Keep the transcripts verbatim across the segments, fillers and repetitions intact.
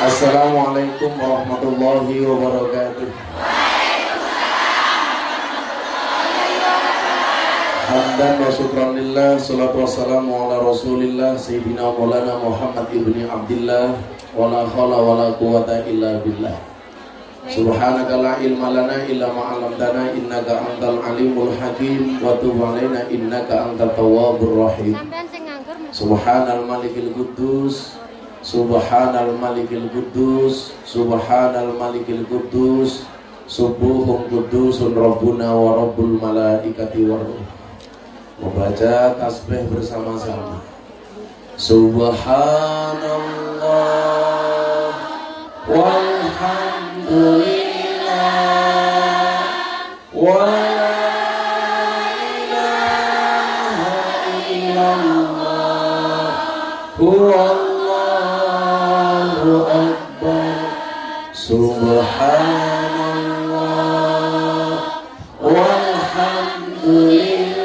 Assalamualaikum warahmatullahi wabarakatuh. Hamdan wa syukran lillah, salatu wassalamu ala rasulillah Sayyidina Maulana Muhammad ibni Abdillah, wa la hawla wa la quwata illa billah. Subhanaka la ilma lana illa ma 'allamtana innaka antal alimul hakim wa tub 'alaina innaka antat tawwabur rahim. Subhanal malikil quddus, subhanal malikil quddus, subhanal malikil quddus, subuhun quddusun rabbuna wa rabbul malaikati war ruh. Membaca tasbih bersama-sama. Subhanallah walhamdulillah wa la ilaha illallah huwallahu akbar. Subhanallah walhamdulillah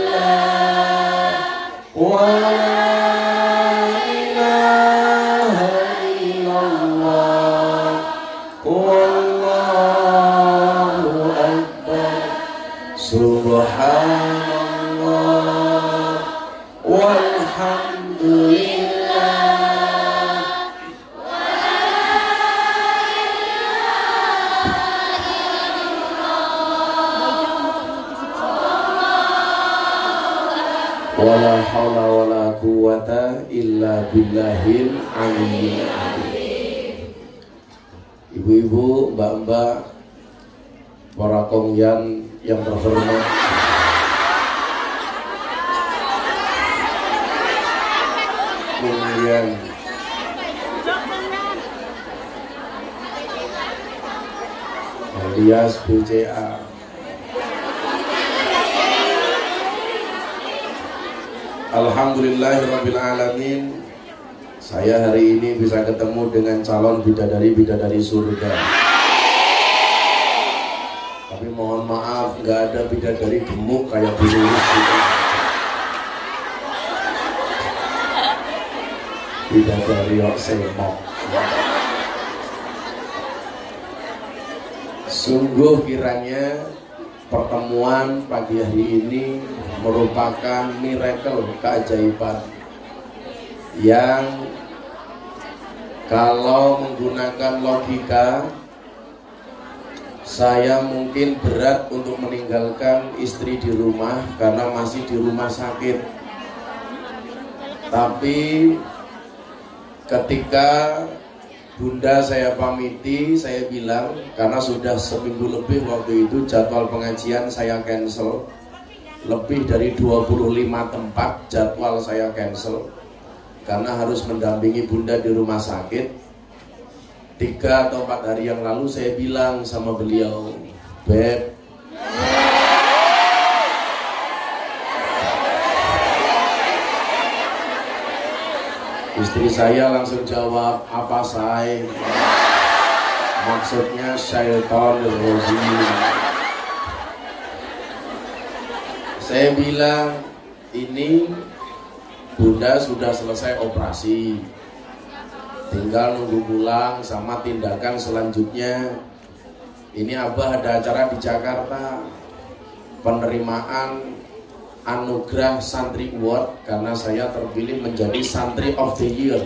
wa la ilaha illallah wallahu akbar. Subhanallah walhamdulillah wala haula wala quwata illa billahil aliyyil azim. Ibu-ibu, mbak-mbak, para kongyan yang terhormat, kemudian alias B C A, alhamdulillahirabbil alamin. Saya hari ini bisa ketemu dengan calon bidadari-bidadari surga. Tapi mohon maaf, nggak ada bidadari gemuk kayak Bu Lilis gitu. Bidadari kok semok. Sungguh kiranya pertemuan pagi hari ini merupakan miracle, keajaiban yang kalau menggunakan logika saya mungkin berat untuk meninggalkan istri di rumah karena masih di rumah sakit. Tapi ketika bunda saya pamiti, saya bilang karena sudah seminggu lebih waktu itu jadwal pengajian saya cancel. Lebih dari dua puluh lima tempat jadwal saya cancel karena harus mendampingi bunda di rumah sakit. Tiga atau empat hari yang lalu saya bilang sama beliau, Beb, istri saya langsung jawab, apa say? Maksudnya syaitan rajim. Saya bilang, ini bunda sudah selesai operasi, tinggal nunggu pulang sama tindakan selanjutnya. Ini abah ada acara di Jakarta, penerimaan anugerah Santri Award karena saya terpilih menjadi Santri of the Year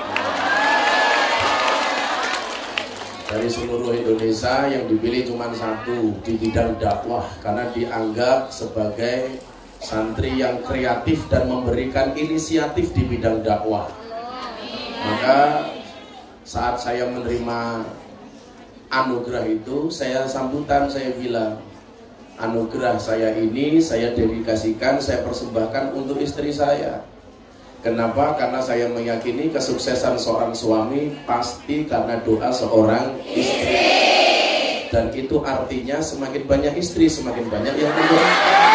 dari seluruh Indonesia. Yang dipilih cuma satu di bidang dakwah karena dianggap sebagai santri yang kreatif dan memberikan inisiatif di bidang dakwah. Maka saat saya menerima anugerah itu, saya sambutan, saya bilang, anugerah saya ini saya dedikasikan, saya persembahkan untuk istri saya. Kenapa? Karena saya meyakini kesuksesan seorang suami pasti karena doa seorang istri. Dan itu artinya semakin banyak istri, semakin banyak yang mendoakan.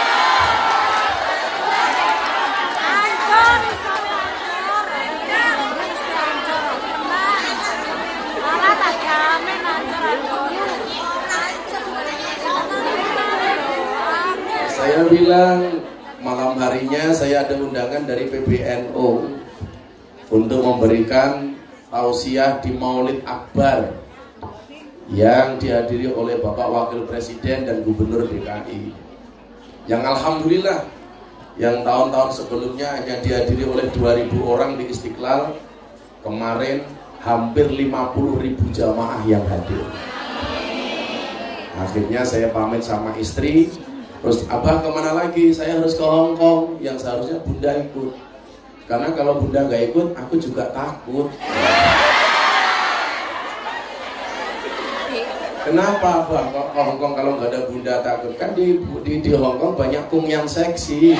Saya bilang malam harinya saya ada undangan dari P B N U untuk memberikan tausiah di Maulid Akbar yang dihadiri oleh Bapak Wakil Presiden dan Gubernur D K I, yang alhamdulillah yang tahun-tahun sebelumnya hanya dihadiri oleh dua ribu orang di Istiqlal, kemarin hampir lima puluh ribu jamaah yang hadir. Akhirnya saya pamit sama istri, terus abah kemana lagi? Saya harus ke Hong Kong, yang seharusnya bunda ikut, karena kalau bunda nggak ikut aku juga takut. Kenapa abah kok ke Hong Kong kalau nggak ada bunda takut? Kan di, di, di Hong Kong banyak kung yang seksi.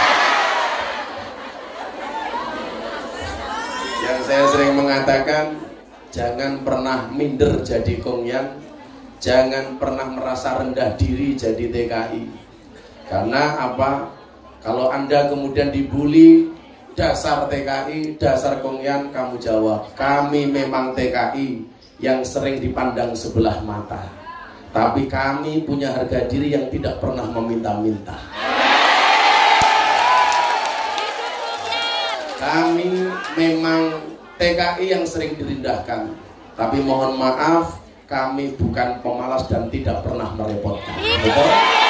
Yang saya sering mengatakan, jangan pernah minder jadi kung yang, jangan pernah merasa rendah diri jadi T K I. Karena apa? Kalau Anda kemudian dibully, dasar T K I, dasar kung yang, kamu jawab, kami memang T K I yang sering dipandang sebelah mata, tapi kami punya harga diri yang tidak pernah meminta-minta. Kami memang T K I yang sering direndahkan, tapi mohon maaf, kami bukan pemalas dan tidak pernah merepotkan. Betul?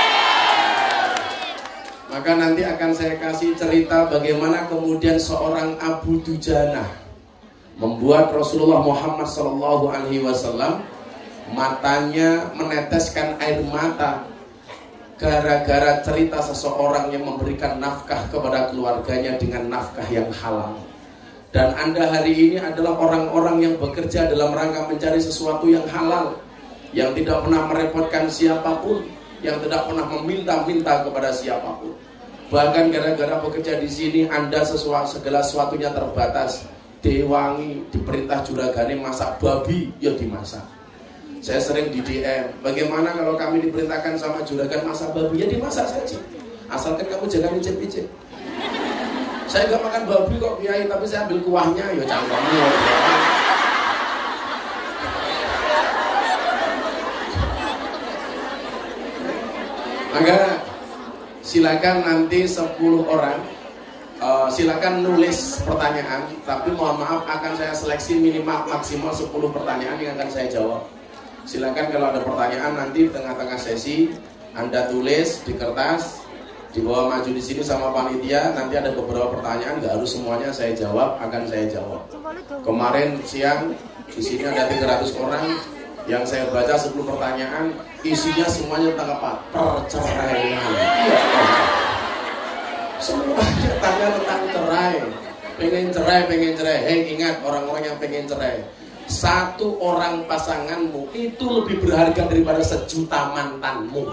Maka nanti akan saya kasih cerita bagaimana kemudian seorang Abu Dujana membuat Rasulullah Muhammad shallallahu alaihi wasallam matanya meneteskan air mata gara-gara cerita seseorang yang memberikan nafkah kepada keluarganya dengan nafkah yang halal. Dan Anda hari ini adalah orang-orang yang bekerja dalam rangka mencari sesuatu yang halal, yang tidak pernah merepotkan siapapun, yang tidak pernah meminta-minta kepada siapapun. Bahkan gara-gara bekerja di sini Anda sesuatu, segala sesuatunya terbatas. Dewangi diperintah juragane masak babi, ya dimasak. Saya sering di D M, bagaimana kalau kami diperintahkan sama juragan masak babi, ya dimasak saja, asalkan kamu jangan icip-icip. Saya gak makan babi kok Kiai, tapi saya ambil kuahnya, ya cangkemmu. Maka silakan nanti sepuluh orang Uh, silakan nulis pertanyaan, tapi mohon maaf akan saya seleksi minimal maksimal sepuluh pertanyaan yang akan saya jawab. Silakan kalau ada pertanyaan nanti di tengah-tengah sesi Anda tulis di kertas, dibawa maju di sini sama panitia. Nanti ada beberapa pertanyaan, nggak harus semuanya saya jawab, akan saya jawab. Kemarin siang di sini ada tiga ratus orang, yang saya baca sepuluh pertanyaan, isinya semuanya tentang apa? Perceraian. Semuanya tanya tentang cerai, pengen cerai, pengen cerai. Hei, ingat orang-orang yang pengen cerai, satu orang pasanganmu itu lebih berharga daripada sejuta mantanmu.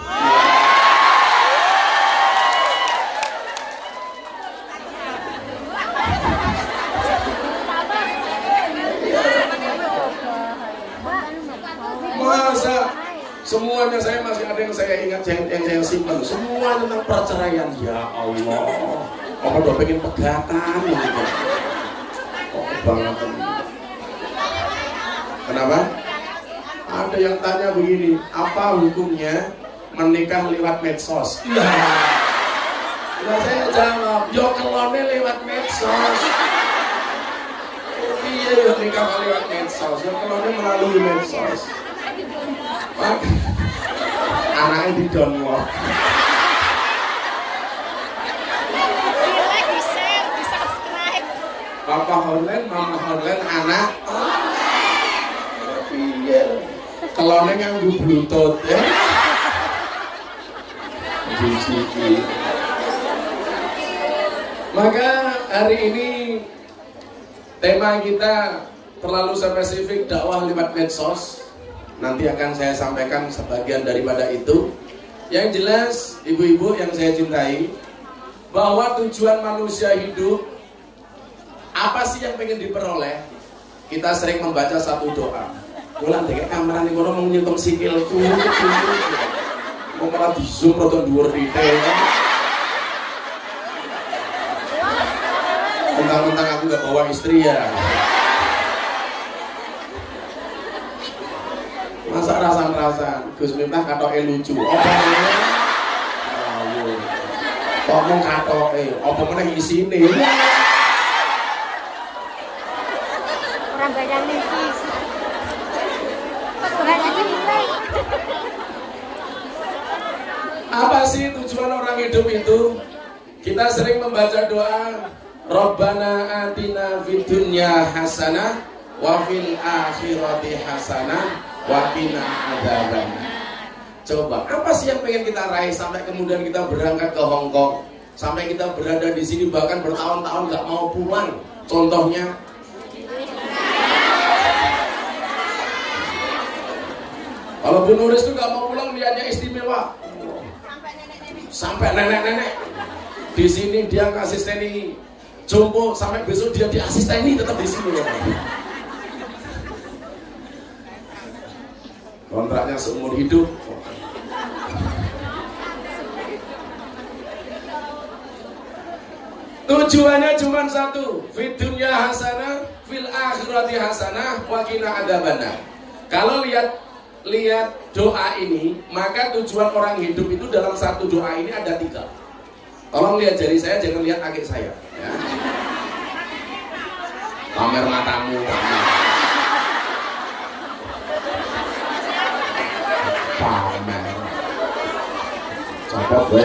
Masa semuanya saya masih ada yang saya ingat, yang, yang saya simpan, semua tentang perceraian. Ya Allah, apa udah pengen pegatan gitu. Oh banget. Kenapa? Ada yang tanya begini, apa hukumnya menikah lewat medsos? Nah, nah saya jawab, yo kelone lewat medsos. Iya, yo nikah lewat medsos, yo kelone melalui medsos. Anaknya di download. Di share, di subscribe. Papa online, mama online, anak. Iya. Kelone nganggo bluetooth ya. Jijik. Maka hari ini tema kita terlalu spesifik, dakwah lewat medsos. Nanti akan saya sampaikan sebagian daripada itu. Yang jelas, ibu-ibu yang saya cintai, bahwa tujuan manusia hidup, apa sih yang pengen diperoleh? Kita sering membaca satu doa. Ulang deh, kamera nih kono menyentuh sikilku, mau malah di zoom roton dhuwur rite. Mentang-mentang aku gak bawa istri ya. Masa rasan-rasan Gus Miftah katoke lucu. Apa meneh? Ayo. Ngomong katoke, apa meneh isine? Orang banyak lisis. Banyak nilai. Apa sih tujuan orang hidup itu? Kita sering membaca doa Rabbana atina fid dunya hasanah wa fil akhirati hasanah wa qina adzabannar. Coba, apa sih yang pengen kita raih sampai kemudian kita berangkat ke Hong Kong, sampai kita berada di sini bahkan bertahun-tahun nggak mau pulang? Contohnya, kalau Bu Nuris tuh nggak mau pulang, lihatnya istimewa. Sampai nenek-nenek di sini dia ngasisteni jompo, sampai besok dia diasisteni tetap di sini. Kontraknya seumur hidup. Tujuannya cuma satu, fid dunya hasanah, fil akhirati hasanah, wa qina adzabannar. Kalau lihat lihat doa ini, maka tujuan orang hidup itu dalam satu doa ini ada tiga. Tolong lihat jari saya, jangan lihat kaki saya. Ya. Pamer matamu. Pamer. Copot gue.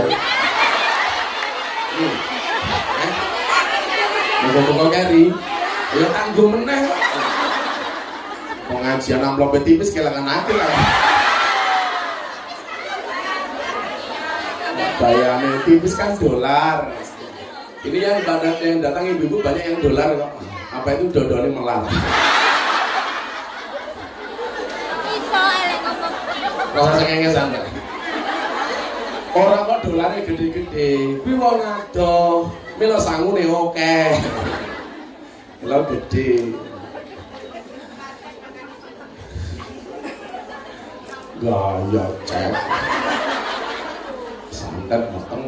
Hmm. Eh? Muka-muka kari. Ya tanggung meneh. Pengajian amplop tipis kehilangan hati lah. Bayarnya tipis kan dolar. Ini yang banyak yang datang ibu-ibu banyak yang dolar kok. Apa itu dodolnya melar. Rasa cengengesan kan? Orang kok dolarnya gede-gede. Kuwi wong adoh, mila sangune oke. Mila gede. Gaya cek. Santet mateng.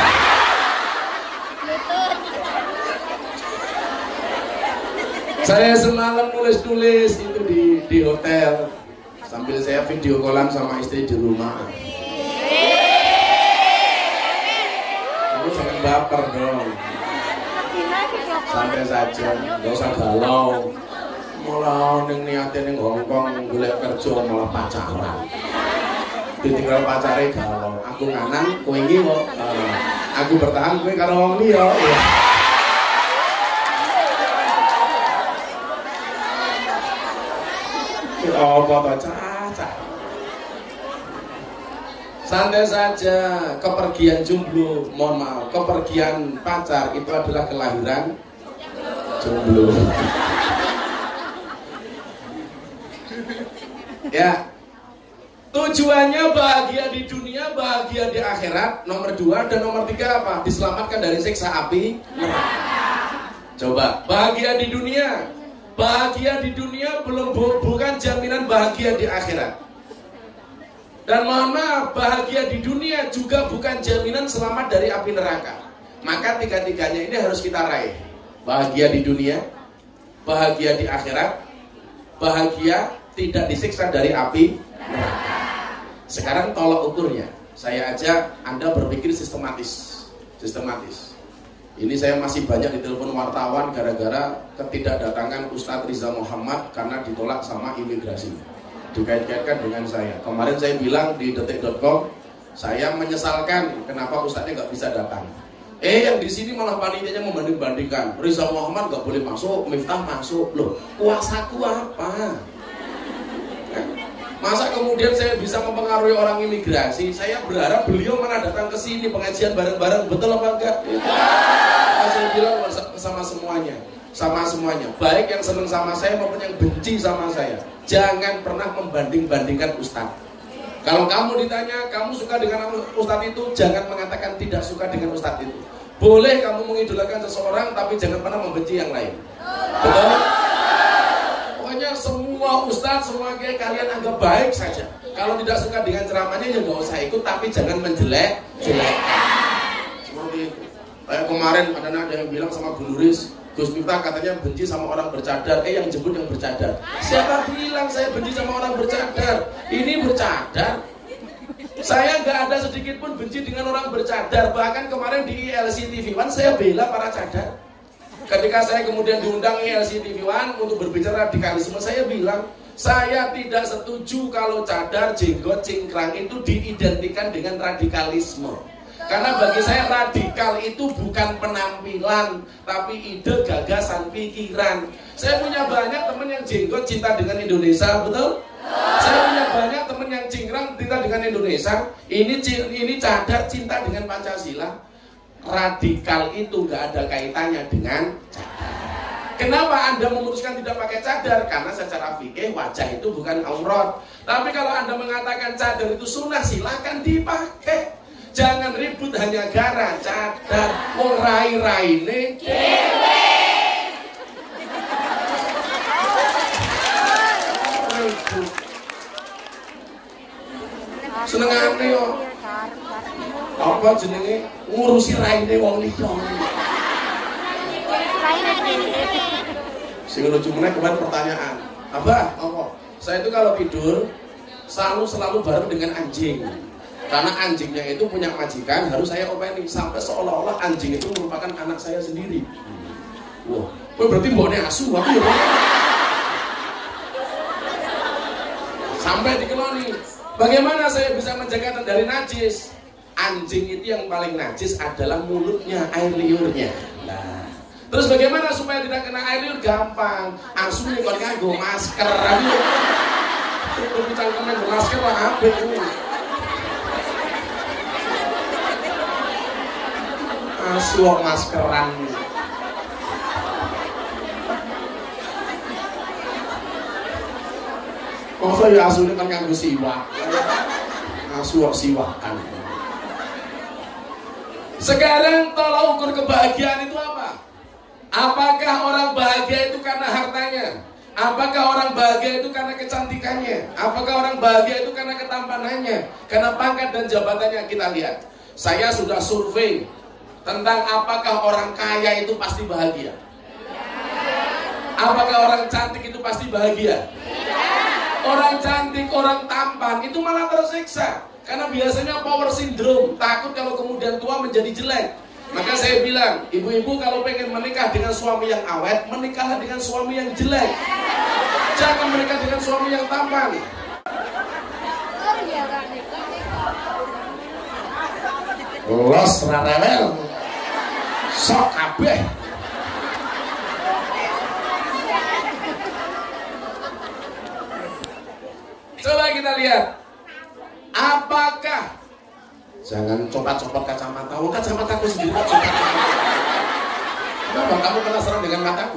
Saya semalam nulis-nulis itu di di hotel sambil saya video callan sama istri di rumah. Kamu jangan baper dong. Santai saja, nggak usah galau. Malah neng niatin neng Hongkong golek kerja malah pacaran. Ditinggal pacare galau. Aku nganan, kowe iki kok. Uh, aku bertahan, kowe karo wong liya. Apa to caca? Santai saja, kepergian jomblo, mohon maaf, kepergian pacar itu adalah kelahiran jomblo. Ya, tujuannya bahagia di dunia, bahagia di akhirat. Nomor dua dan nomor tiga apa? Diselamatkan dari siksa api neraka. Coba, bahagia di dunia. Bahagia di dunia belum bu bukan jaminan bahagia di akhirat. Dan mohon maaf, bahagia di dunia juga bukan jaminan selamat dari api neraka. Maka tiga-tiganya ini harus kita raih. Bahagia di dunia, bahagia di akhirat, bahagia tidak disiksa dari api neraka. Sekarang tolak ukurnya. Saya ajak Anda berpikir sistematis. Sistematis. Ini saya masih banyak ditelepon wartawan gara-gara ketidakdatangan Ustadz Riza Muhammad karena ditolak sama imigrasi. Dikait-kaitkan dengan saya. Kemarin saya bilang di detik dot com, saya menyesalkan kenapa Ustadznya nggak bisa datang. Eh yang di sini malah panitianya membanding-bandingkan. Riza Muhammad nggak boleh masuk, Miftah masuk. Loh, kuasaku apa? Masa kemudian saya bisa mempengaruhi orang imigrasi? Saya berharap beliau mana datang ke sini pengajian bareng-bareng, betul apa enggak? Nah, saya bilang sama semuanya, sama semuanya. Baik yang senang sama saya maupun yang benci sama saya. Jangan pernah membanding-bandingkan ustadz. Kalau kamu ditanya, kamu suka dengan ustadz itu, jangan mengatakan tidak suka dengan ustadz itu. Boleh kamu mengidolakan seseorang, tapi jangan pernah membenci yang lain. Betul? Pokoknya semua ustadz, semua kiai kalian anggap baik saja. Kalau tidak suka dengan ceramahnya ya nggak usah ikut, tapi jangan menjelek-jelekkan. Seperti itu. Kayak kemarin ada yang bilang sama Bu Nuris, Gus Miftah katanya benci sama orang bercadar. Eh yang jemput yang bercadar. Siapa bilang saya benci sama orang bercadar? Ini bercadar. Saya nggak ada sedikit pun benci dengan orang bercadar. Bahkan kemarin di I L C T V One saya bela para cadar. Ketika saya kemudian diundang L C T V One untuk berbicara radikalisme, saya bilang, saya tidak setuju kalau cadar, jenggot, cingkrang itu diidentikan dengan radikalisme. Karena bagi saya radikal itu bukan penampilan, tapi ide, gagasan, pikiran. Saya punya banyak teman yang jenggot cinta dengan Indonesia, betul? Saya punya banyak teman yang cingkrang cinta dengan Indonesia. Ini ini cadar cinta dengan Pancasila. Radikal itu nggak ada kaitannya dengan cadar. Kenapa Anda memutuskan tidak pakai cadar? Karena secara fikih wajah itu bukan aurat. Tapi kalau Anda mengatakan cadar itu sunnah, silakan dipakai. Jangan ribut hanya gara cadar. Wong rai-raine dhewe. Senengane yo. Apa jenenge ngurusi raine wong liya. Sing lucu meneh kemarin pertanyaan. Abah, apa? Saya itu kalau tidur selalu selalu bareng dengan anjing. Karena anjingnya itu punya majikan, harus saya openi sampai seolah-olah anjing itu merupakan anak saya sendiri. Wah, wow. Berarti mbokne asu aku ya. Sampai dikeloni. Bagaimana saya bisa menjaga dari najis? Anjing itu yang paling najis adalah mulutnya, air liurnya. Nah, terus bagaimana supaya tidak kena air liur? Gampang. Asu ini kon nganggo masker. Tutup cangkeme masker lah apik ku. Asu kok maskeran. Masa ya asu ini kan nganggo siwak. Asu kok siwakan. Sekarang tolong ukur kebahagiaan itu apa? Apakah orang bahagia itu karena hartanya? Apakah orang bahagia itu karena kecantikannya? Apakah orang bahagia itu karena ketampanannya? Karena pangkat dan jabatannya? Kita lihat. Saya sudah survei tentang apakah orang kaya itu pasti bahagia. Apakah orang cantik itu pasti bahagia? Orang cantik, orang tampan itu malah tersiksa. Karena biasanya power syndrome, takut kalau kemudian tua menjadi jelek. Maka saya bilang, ibu-ibu kalau pengen menikah dengan suami yang awet, menikahlah dengan suami yang jelek. Jangan menikah dengan suami yang tampan. Los rarewel, sok kabeh. Coba kita lihat. Apakah jangan copot-copot kacamata. Oh, kacamataku sendiri copot. Kenapa kamu penasaran dengan mataku?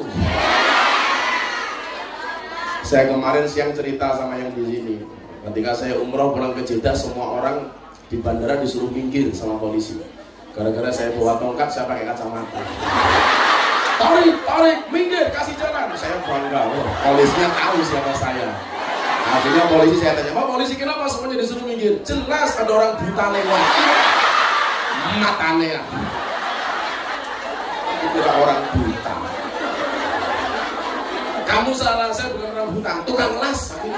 Saya kemarin siang cerita sama yang di sini. Ketika saya umroh pulang ke Jeddah, semua orang di bandara disuruh minggir sama polisi. Gara-gara saya bawa tongkat, saya pakai kacamata. Tarik, tarik, minggir, kasih jalan. Saya bangga, oh, polisinya tahu siapa saya. Akhirnya polisi saya tanya, Pak polisi kenapa semuanya disuruh minggir? Jelas ada orang buta lewat. Matanya ya. Itu orang buta. Kamu salah, saya bukan orang buta, tukang las.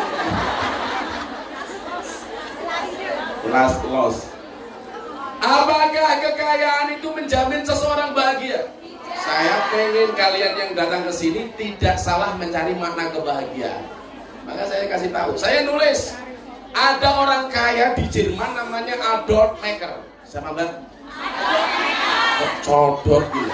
Las los. Apakah kekayaan itu menjamin seseorang bahagia? Saya pengen kalian yang datang ke sini tidak salah mencari makna kebahagiaan. Maka saya kasih tahu, saya nulis ada orang kaya di Jerman namanya Adolf Mekker. Siapa mbak? Codot gitu.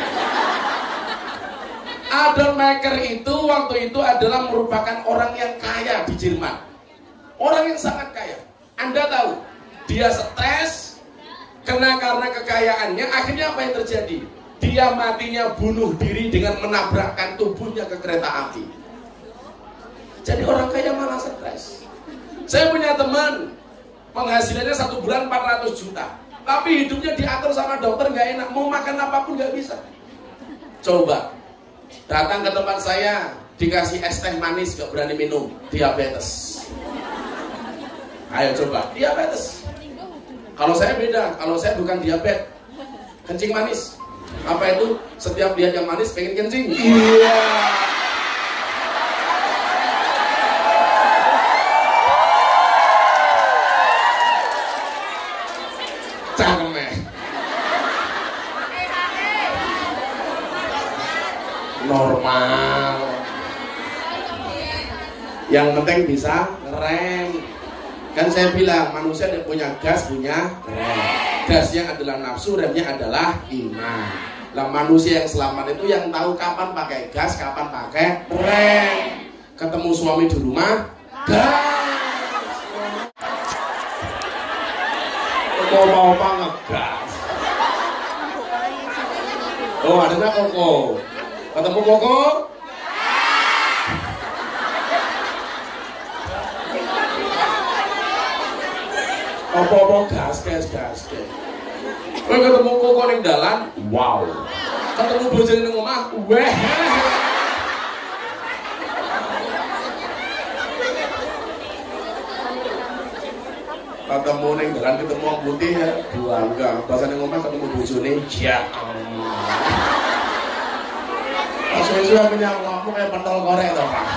Adolf Mekker itu waktu itu adalah merupakan orang yang kaya di Jerman. Orang yang sangat kaya. Anda tahu, dia stres kena karena kekayaannya. Akhirnya apa yang terjadi? Dia matinya bunuh diri dengan menabrakkan tubuhnya ke kereta api. Jadi orang kaya malah stres. Saya punya teman penghasilannya satu bulan empat ratus juta, tapi hidupnya diatur sama dokter nggak enak, mau makan apapun nggak bisa. Coba datang ke tempat saya, dikasih es teh manis nggak berani minum, diabetes. Ayo coba, diabetes. Kalau saya beda, kalau saya bukan diabetes, kencing manis. Apa itu? Setiap lihat yang manis pengen kencing. Iya. Yang penting bisa ngerem. Kan saya bilang manusia tidak punya gas, punya rem. Gasnya adalah nafsu, remnya adalah iman. Lah manusia yang selamat itu yang tahu kapan pakai gas, kapan pakai rem. Ketemu suami di rumah, gas. Opa-opa ngegas. Oh, adanya Koko. Ketemu Koko, apa-apa gas, gas, gas, gas. Kowe ketemu Koko ning dalan, wow. Ketemu bojone ning omah, weh. Ketemu ning dalan ketemu wong putih ya, bangga. Pas ning omah ketemu bojone, ya Allah. Langsung aku nyamuk kayak pentol korek to, Pak.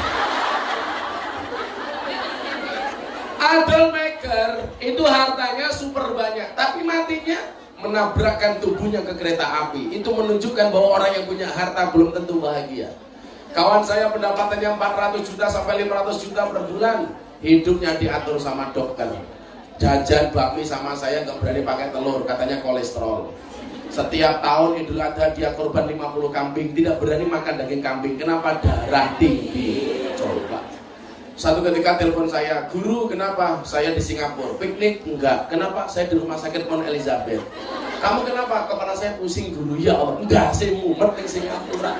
Adol maker itu hartanya super banyak, tapi matinya menabrakkan tubuhnya ke kereta api. Itu menunjukkan bahwa orang yang punya harta belum tentu bahagia. Kawan saya pendapatannya empat ratus juta sampai lima ratus juta per bulan, hidupnya diatur sama dokter. Jajan bakmi sama saya nggak berani pakai telur, katanya kolesterol. Setiap tahun Idul Adha dia korban lima puluh kambing, tidak berani makan daging kambing. Kenapa? Darah tinggi. Coba. Satu ketika telepon saya, guru kenapa? Saya di Singapura. Piknik? Enggak. Kenapa? Saya di rumah sakit Mount Elizabeth. Kamu kenapa? Kepala saya pusing guru. Ya Allah, enggak, saya mumet di Singapura.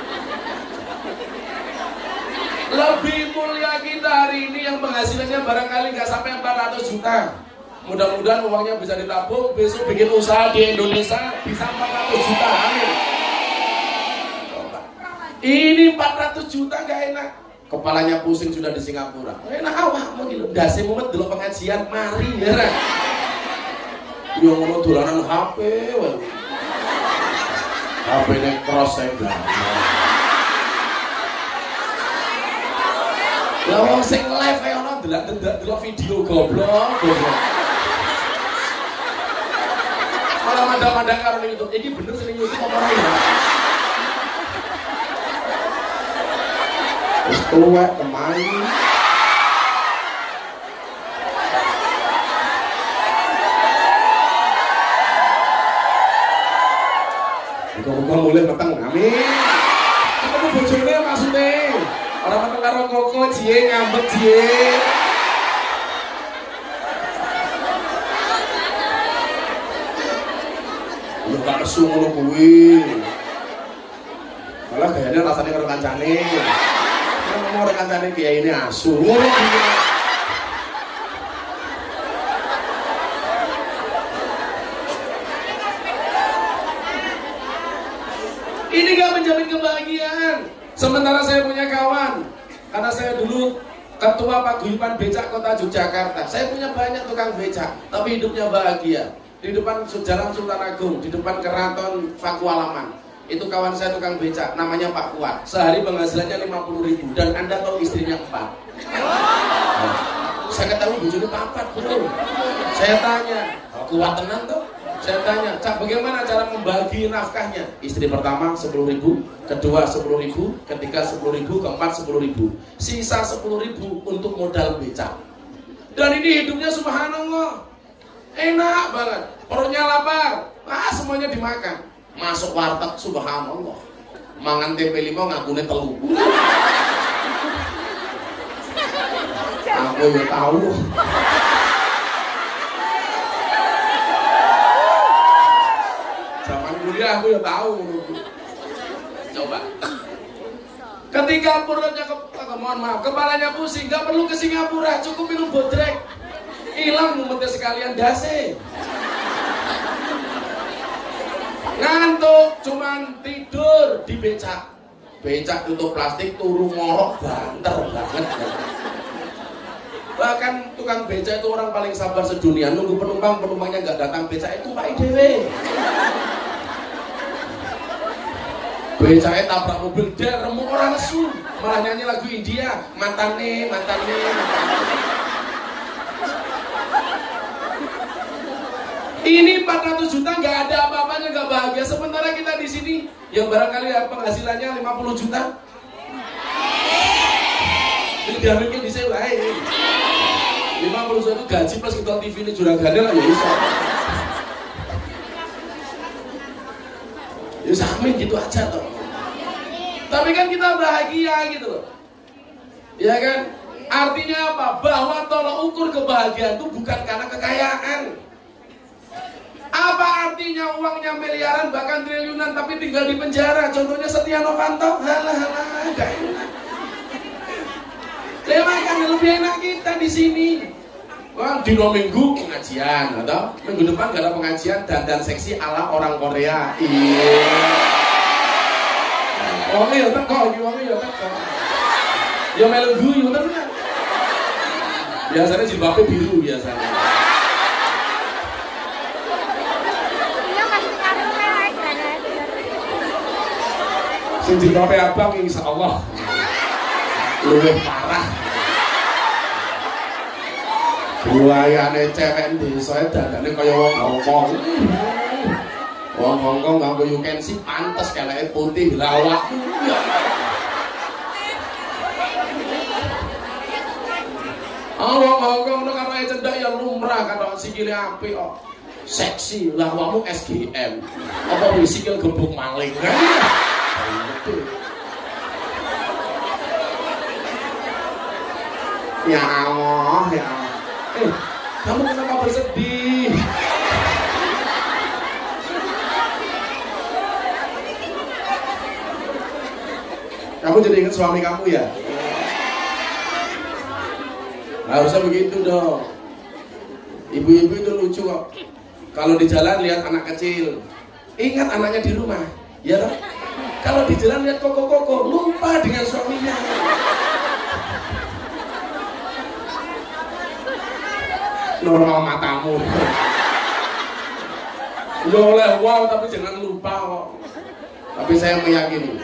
Lebih mulia kita hari ini yang penghasilannya barangkali nggak sampai empat ratus juta. Mudah-mudahan uangnya bisa ditabung, besok bikin usaha di Indonesia bisa empat ratus juta. Amin. Ini empat ratus juta nggak enak. Kepalanya pusing sudah di Singapura. Enak awakmu iki lho, ndase mumet delok pengajian mari ya. Yo ngono dolanan H P wae. H P-ne cross saya enggak. Lah wong sing live kaya ono delok video goblok, goblok. Malah mandang-mandang karo ning YouTube. Iki bener sing YouTube apa ora ya? Wis tuwek teman. Muga-muga mulih peteng, amin. Ketemu bojone maksudnya. Ora meteng karo Koko jiye ngambek jiye. Lu gak kesu ngono kuwi. Malah gayane rasane karo kancane. Ngomong karo kancane kiai ini asu. Ngono kuwi. Ini gak menjamin kebahagiaan. Sementara saya punya kawan, karena saya dulu ketua paguyuban becak kota Yogyakarta. Saya punya banyak tukang becak, tapi hidupnya bahagia. Di depan Jalan Sultan Agung, di depan Keraton Pakualaman. Itu kawan saya tukang becak, namanya Pak Kuat. Sehari penghasilannya lima puluh ribu, dan Anda tahu istrinya empat. Nah, saya ketahui bujurnya papat, betul. Saya tanya, Kuat tenang tuh? Saya tanya, Cak, bagaimana cara membagi nafkahnya? Istri pertama sepuluh ribu, kedua sepuluh ribu, ketiga sepuluh ribu, keempat sepuluh ribu. Sisa sepuluh ribu untuk modal becak. Dan ini hidupnya subhanallah. Enak banget. Perutnya lapar. Ah, semuanya dimakan. Masuk warteg subhanallah. Mangan tempe lima ngakune telu. Aku ya tahu. Kuliah aku ya tahu. Coba. Ketika perutnya ke, ke mohon maaf, kepalanya pusing, nggak perlu ke Singapura, cukup minum bodrek. Hilang mumetnya sekalian dase. Ngantuk, cuman tidur di becak. Becak tutup plastik, turu ngorok banter banget. Bahkan tukang becak itu orang paling sabar sedunia. Nunggu penumpang, penumpangnya nggak datang, becak itu Pak Idewe. Becaknya tabrak mobil, dia remuk orang nesu, malah nyanyi lagu India, matane, matane, matane. Ini empat ratus juta nggak ada apa-apanya, nggak bahagia. Sementara kita di sini yang barangkali penghasilannya lima puluh juta, lima diambil di saya wae. lima puluh juta itu gaji plus kita T V ini juragannya lah ya bisa. Ya samin gitu aja toh. Tapi kan kita bahagia gitu loh. Ya kan? Artinya apa? Bahwa tolak ukur kebahagiaan itu bukan karena kekayaan. Apa artinya uangnya miliaran bahkan triliunan tapi tinggal di penjara? Contohnya Setia Novanto. Halah halah, gak enak. Ya makanya lebih enak kita di sini. Wah, di dua minggu pengajian, atau minggu depan gak ada pengajian dandan seksi ala orang Korea. Iya. Wongnya ya teko, wongnya ya teko. Ya melu guyu tenan. Biasanya jilbabnya biru biasanya. Sing jilbabnya abang insyaallah luwih parah. Buayane cewek desa dandane kaya wong Hongkong. Wong Hongkong nganggo you can see pantes keleke putih lawak. Ah wong Hongkong nek karo cendak ya lumrah karo sikile apik kok. Seksi lawakmu S G M. Apa wis sikil gebuk maling. Ya Allah, ya Allah. Eh, kamu kenapa bersedih? Kamu jadi ingat suami kamu ya? Harusnya begitu dong. Ibu-ibu itu lucu kok. Kalau di jalan lihat anak kecil, ingat anaknya di rumah, ya kan? Kalau di jalan lihat koko-koko, lupa dengan suaminya. Normal matamu. Ya oleh wow, tapi jangan lupa kok. Tapi saya meyakini.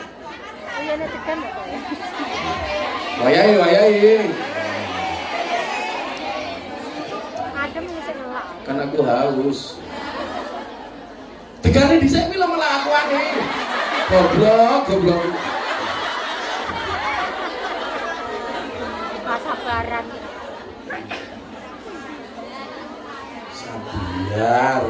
Wayai, wayai. Karena aku haus. Tegane dhisik kuwi lho malah aku ane. Goblok, goblok. Sabaran. Sabar.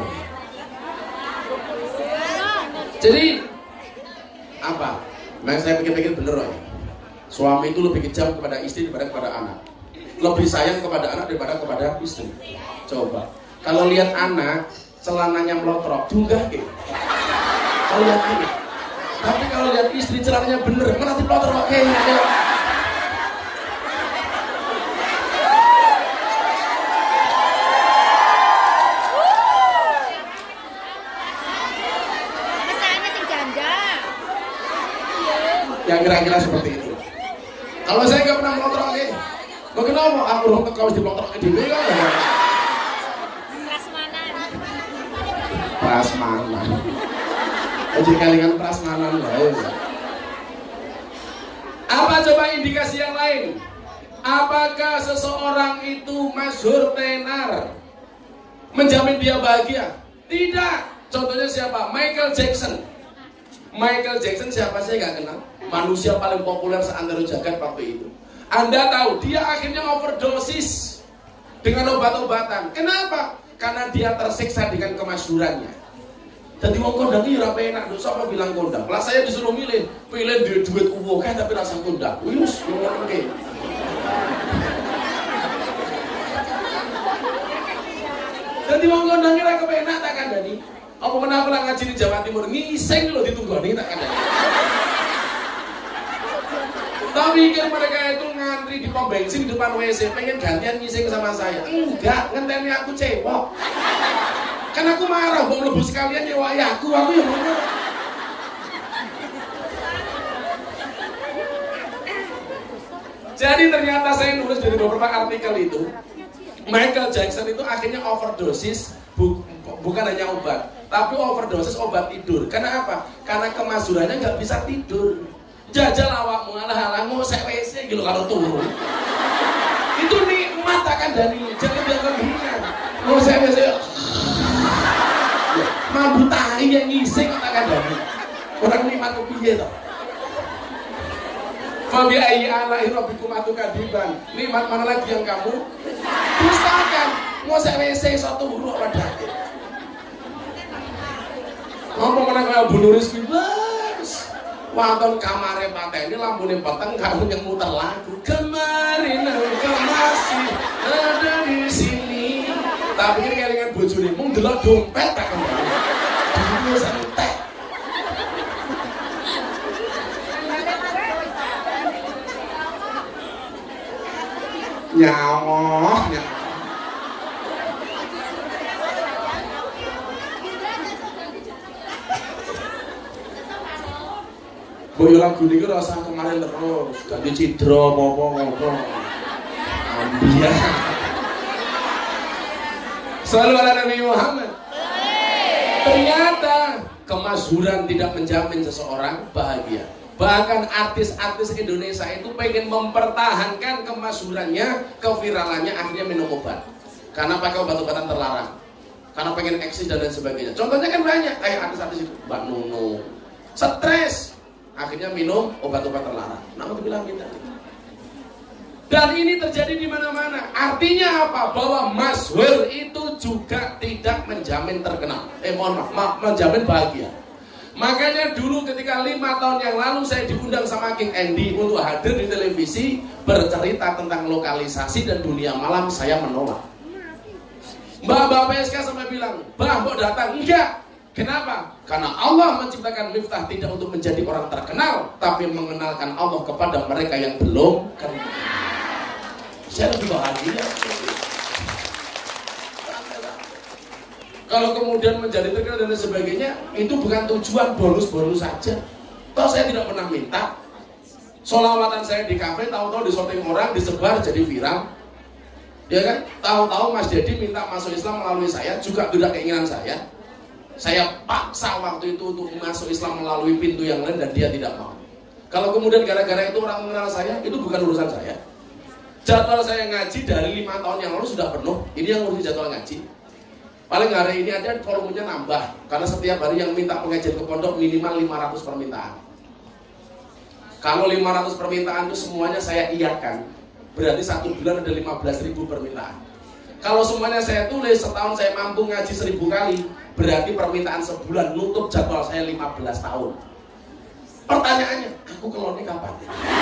Jadi apa? Nah, saya pikir-pikir bener loh. Suami itu lebih kejam kepada istri daripada kepada anak. Lebih sayang kepada anak daripada kepada istri. Coba. Kalau lihat anak celananya melotrok juga ke. Kalau lihat ini. Tapi kalau lihat istri celananya bener, mana nanti melotrok kayaknya. Yang kira-kira seperti itu. Kalau saya nggak pernah melotrok ke, mau kenapa? Aku orang tekau di melotrok ke diri kan? Prasmanan. Jadi kalingan prasmanan lah. Apa coba indikasi yang lain? Apakah seseorang itu masyhur tenar menjamin dia bahagia? Tidak. Contohnya siapa? Michael Jackson. Michael Jackson siapa saya nggak kenal. Manusia paling populer seantero jagat waktu itu. Anda tahu dia akhirnya overdosis dengan obat-obatan. Kenapa? Karena dia tersiksa dengan kemasyhurannya. Jadi mau kondang ini rapi enak. Siapa bilang kondang? Lah saya disuruh milih, pilih duit duit uwo kan tapi rasa kondang. Wis ngomong ke. Jadi mau kondang ini rapi enak tak kandani. Apa kenapa lah ngaji di Jawa Timur ngiseng loh ditunggoni tak kandani. Tapi pikir mereka itu ngantri di pom bensin di depan W C pengen gantian ngising sama saya. Enggak, ngenteni aku cewek. Kan aku marah, mau mlebu sekalian nyewai aku, aku yang marah. Jadi ternyata saya nulis dari beberapa artikel itu, Michael Jackson itu akhirnya overdosis, bu, bukan hanya obat, tapi overdosis obat tidur. Karena apa? Karena kemasyhurannya nggak bisa tidur. Jajal awakmu alah-alah ngosek W C gitu kalau turun. Itu nikmat akan dari jangan dianggap hina. Ngosek W C. Mampu tahi yang ngising akan dari. Orang nikmat kepiye toh? Fabi ayyi ala'i rabbikum atukadiban. Nikmat mana lagi yang kamu dustakan? Mosok W C satu huruf padake. Apa meneh kaya Bu Nuris kuwi wis. Wonten kamare pateni lampune peteng kamu yang muter lagu. Kemarin engkau masih ada di sini. Tapi ini kelingan bojone mung delok dompet tak kembali. Dulu santai. Nyamoh, nyamoh. Boyo lagu niki rasa kemarin terus ganti cidra apa-apa ngono. Ambiya. Selalu ala Nabi Muhammad. Ternyata kemasyhuran tidak menjamin seseorang bahagia. Bahkan artis-artis Indonesia itu pengen mempertahankan kemasyhurannya, keviralannya, akhirnya minum obat. Karena pakai obat-obatan terlarang. Karena pengen eksis dan lain sebagainya. Contohnya kan banyak kayak artis-artis itu, Mbak Nunu. Stres, akhirnya minum obat-obat terlarang. Nah, untuk bilang kita. Dan ini terjadi di mana-mana. Artinya apa? Bahwa masyhur itu juga tidak menjamin terkenal. Eh mohon maaf, ma menjamin bahagia. Makanya dulu ketika lima tahun yang lalu saya diundang sama King Andy untuk hadir di televisi bercerita tentang lokalisasi dan dunia malam, saya menolak. Mbak-mbak P S K sampai bilang, "Bah, mbok datang." Enggak. Kenapa? Karena Allah menciptakan Miftah tidak untuk menjadi orang terkenal, tapi mengenalkan Allah kepada mereka yang belum kenal. Saya lebih bahagia. Kalau kemudian menjadi terkenal dan sebagainya, itu bukan tujuan, bonus-bonus saja. Toh saya tidak pernah minta. Sholawatan saya di kafe, tahu-tahu disorting orang, disebar jadi viral. Ya kan? Tahu-tahu Mas Dedi minta masuk Islam melalui saya, juga tidak keinginan saya. Saya paksa waktu itu untuk masuk Islam melalui pintu yang lain dan dia tidak mau. Kalau kemudian gara-gara itu orang mengenal saya, itu bukan urusan saya. Jadwal saya ngaji dari lima tahun yang lalu sudah penuh. Ini yang ngurusin jadwal ngaji. Paling hari ini ada volumenya nambah. Karena setiap hari yang minta pengajian ke pondok minimal lima ratus permintaan. Kalau lima ratus permintaan itu semuanya saya iyakan, berarti satu bulan ada lima belas ribu permintaan. Kalau semuanya saya tulis, setahun saya mampu ngaji seribu kali, berarti permintaan sebulan nutup jadwal saya lima belas tahun. Pertanyaannya, aku keloni kapan?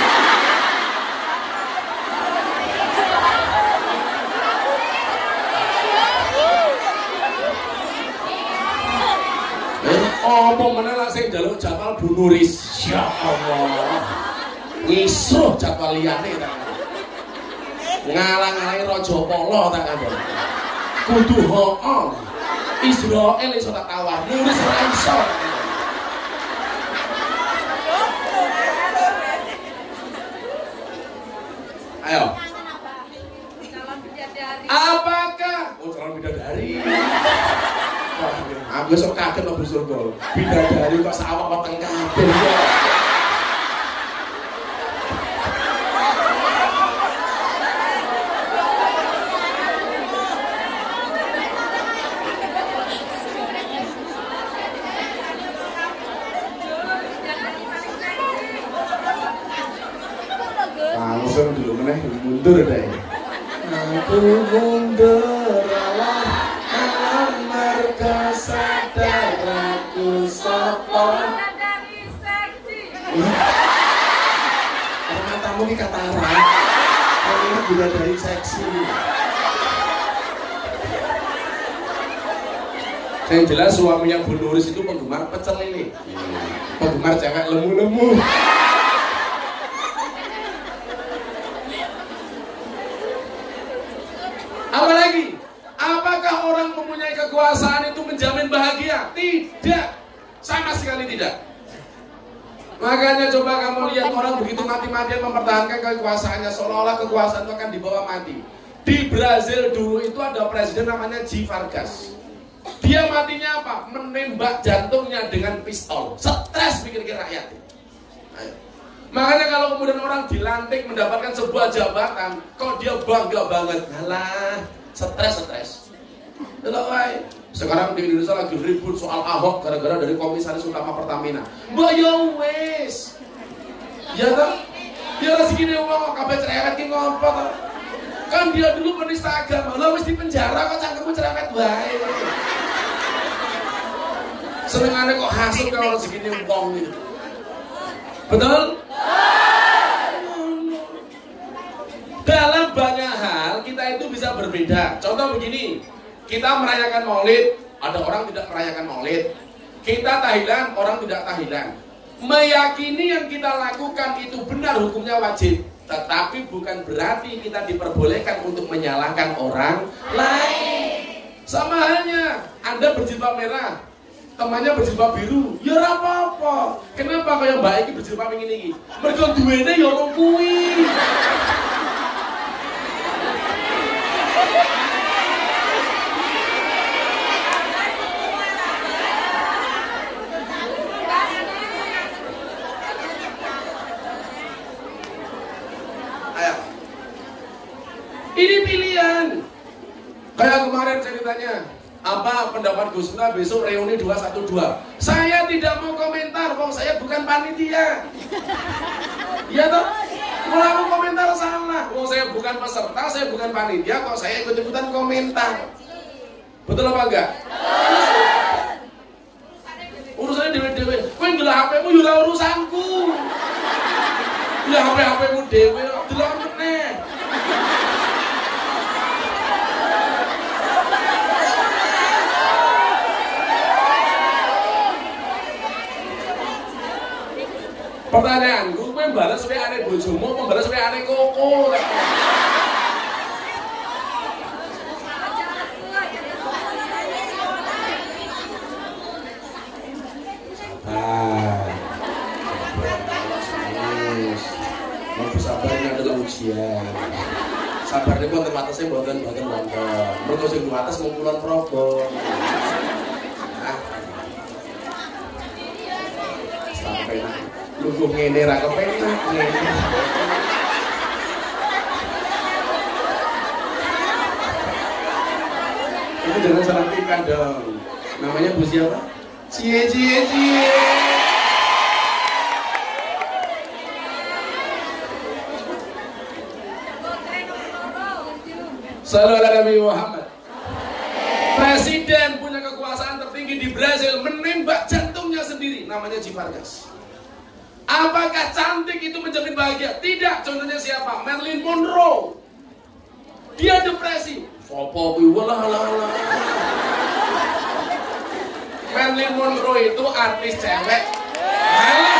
Oh, apa meneh lak sing njaluk jadwal Bu Nuris. Ya Allah. Ngisuh jadwal liyane ta. Ngalang-alangi Raja Polo tak kandha. Kudu ho'o. Israel iso tak tawar, Nuris ora iso. Ayo. Apakah? Oh, calon bidadari. Aku sok kaget loh Bu Surga. Bidadari kok sawak weteng kabeh. Langsung dulu meneh mundur deh. Aku mundur alam alam marga sadaraku sapa. Matamu ini katarak. Kamu juga dari seksi. Yang jelas suaminya Bu Nuris itu penggemar pecel lele. Penggemar cewek lemu-lemu. Apalagi, apakah orang mempunyai kekuasaan itu menjamin bahagia? Tidak, sama sekali tidak. Makanya coba kamu lihat orang begitu mati-matian mempertahankan kekuasaannya, seolah-olah kekuasaan itu akan dibawa mati. Di Brazil dulu itu ada presiden namanya G. Vargas. Dia matinya apa? Menembak jantungnya dengan pistol. Stres pikir-pikir rakyat. Ayo. Makanya kalau kemudian orang dilantik mendapatkan sebuah jabatan, kok dia bangga banget, alah, stres-stres. Sekarang di Indonesia lagi ribut soal Ahok gara-gara dari komisaris utama Pertamina. Mbak ya wes, ya kan? Ya segini wong kabeh cerewet ki ngopo to? Kan dia dulu penista agama, lah wis di penjara kok cangkemmu cerewet wae. Senengane kok hasut kalau segini wong gitu. Betul? Dalam banyak hal kita itu bisa berbeda. Contoh begini, kita merayakan Maulid, ada orang tidak merayakan Maulid. Kita tahlilan, orang tidak tahlilan. Meyakini yang kita lakukan itu benar, hukumnya wajib. Tetapi bukan berarti kita diperbolehkan untuk menyalahkan orang lain. Sama halnya, Anda berjilbab merah, temannya berjilbab biru, ya ora apa-apa. Kenapa kaya Mbak iki berjilbab ngene iki? Mergo duwene ya ono kuwi. Ini pilihan. Kayak kemarin saya ditanya, apa pendapat Gus Miftah besok reuni dua satu dua? Saya tidak mau komentar, wong saya bukan panitia. Iya toh? Kalau aku komentar salah, wong saya bukan peserta, saya bukan panitia, kok saya ikut-ikutan komentar. Betul apa enggak? Urusannya dewe-dewe. Kowe ndelok H P-mu yo ora urusanku. Ya H P-H P-mu dewe, delok meneh. Pertanyaanku, kowe balas wae arek bojomu, apa balas wae arek koko? Sabar. Mau sabar ini adalah ujian. Sabar ini wonten watese mboten mboten wonten. Mergo sing wates mung kulon progo. Sampai nak lungguh ngene ra kepenak ngene. Itu jangan salah tingkah dong. Namanya Bu siapa? Cie cie cie. Sallallahu alaihi Nabi Muhammad. Presiden punya kekuasaan tertinggi di Brazil menembak jantungnya sendiri, namanya G. Vargas. Apakah cantik itu menjamin bahagia? Tidak. Contohnya siapa? Marilyn Monroe. Dia depresi. Sopo kuwi walah lah. Marilyn Monroe itu artis cewek. Alah.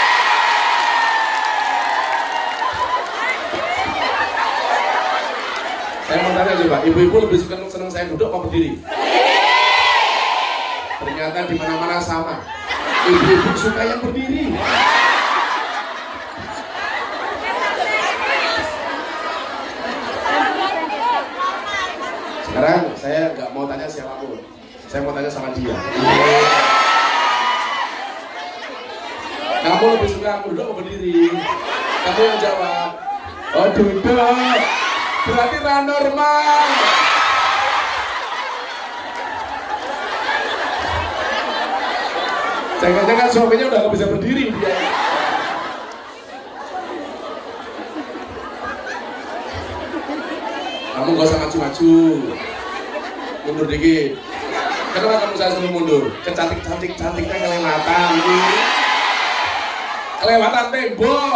Saya mau tanya coba, ibu-ibu lebih suka senang saya duduk apa berdiri? Ternyata di mana-mana sama. Ibu-ibu suka yang berdiri. Sekarang saya nggak mau tanya siapapun, saya mau tanya sama dia. Kamu lebih suka duduk atau berdiri? Kamu yang jawab. Oh duduk. Berarti ra normal. Jangan-jangan suaminya udah nggak bisa berdiri dia. Kamu gak usah maju-maju. Mundur dikit. Kenapa kamu saya suruh mundur? Kecantik-cantik cantiknya kelewatan. Kelewatan tembok.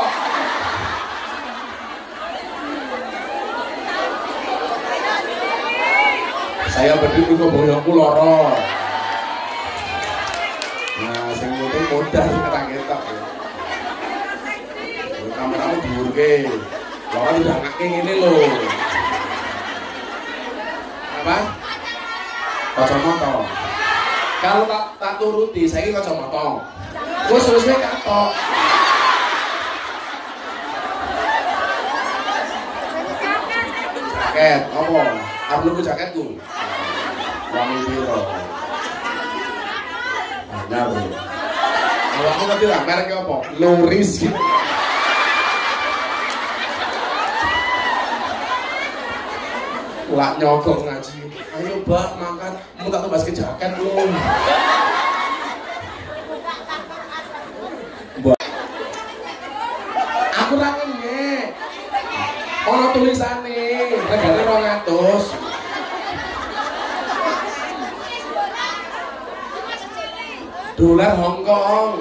Saya berdiri kok boyongku loro. Nah, sing mutung modal sekarang ketok. Kameramu dhuwurke. Loro udah ngake ngene lho. Apa? Kacamata. Kalau tak tak turuti, saya ini kacamata. Terus terusnya katok. Jaket, apa? Arep nunggu jaketku. Wangi piro? Anyar. Awakmu ngerti ra merek apa? Loris gitu. Lak nyogok ngaji. Ayo Mbak makan, mau tak tebas ke jaket belum? Mbak. Aku ra ngene. Dolar Hongkong.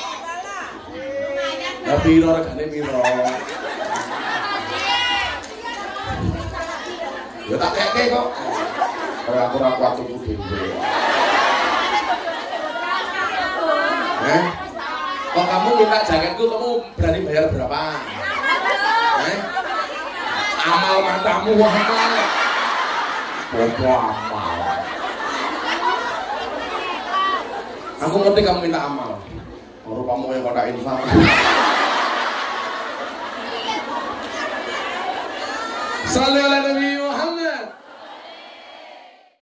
Ya piro regane piro? Ya tak keke kok. Kaya aku ora kuat tuku dhewe. Eh? Kok kamu minta jaketku, kamu berani bayar berapa? Eh? Amal matamu amal. Bobo amal. Aku ngerti kamu minta amal. Rupamu yang pada infak. Sallallahu alaihi